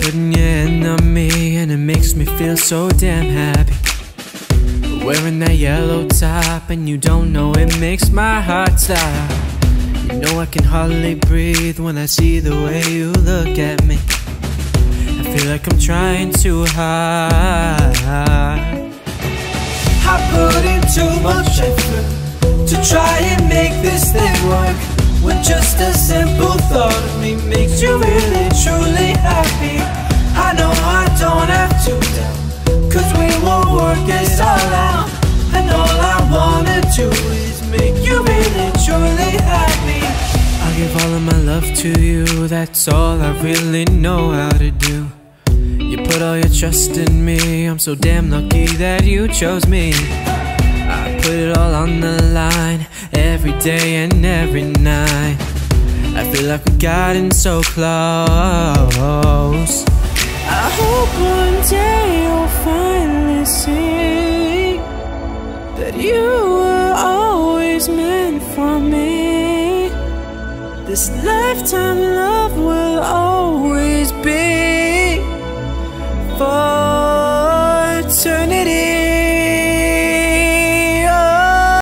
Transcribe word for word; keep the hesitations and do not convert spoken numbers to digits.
putting your hand on me, and it makes me feel so damn happy. Wearing that yellow top, and you don't know it makes my heart stop. You know I can hardly breathe when I see the way you look at me. I feel like I'm trying too hard. I put in too much effort to try and make this thing work, when just a simple thought of me makes you really truly happy. I know I don't have to doubt, cause we will work this all out. And all I wanna do is make you really truly happy. I'll give all of my love to you, that's all I really know how to do. You put all your trust in me, I'm so damn lucky that you chose me. I put it all on the line, every day and every night. I feel like we've gotten so close. I hope one day you'll finally see that you were always meant for me. This lifetime love will always be for